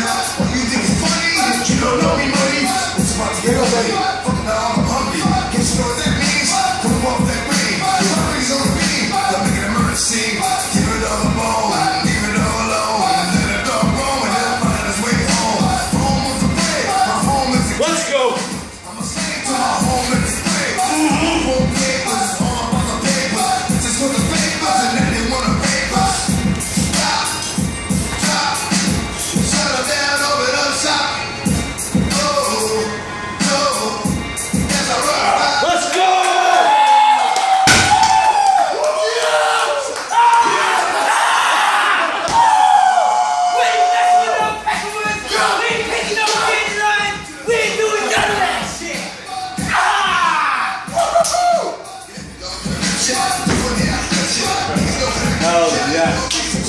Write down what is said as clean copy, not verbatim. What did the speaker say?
You think it's funny? You don't know me, buddy. It's about to get ready.